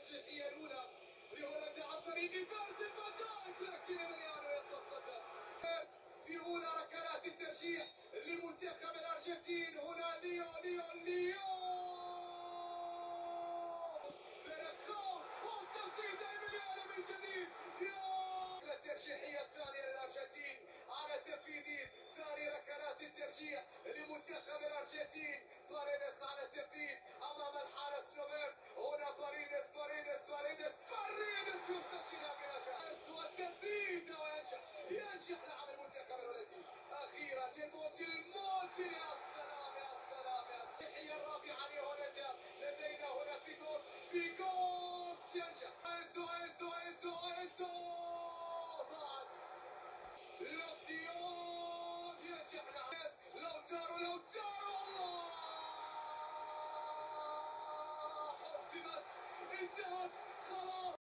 الترشيحية الأولى لهولندا عن طريق فيرجيل فان دايك، لكن ماريانو يتصدر في أولى ركلات الترشيح لمنتخب الأرجنتين. هنا ليو بيرخوس والتسديد إيميليانو من جديد. الترشيحية الثانية للأرجنتين على تنفيذ ثاني ركلات الترجيح لمنتخب الأرجنتين. باريدس على تنفيذ أمام الحارس روبرت. هنا باريدس يسجل بنجاح والتسديد وينجح لاعب المنتخب الهولندي أخيرا. تيموتي الموتي، يا سلام يا سلام يا سلام. التحية الرابعة لهولندا. لدينا هنا فيغوس ينجح. إنسو ضاعت. لوفديون ينجح لوتارو الله حسمت، انتهت خلاص.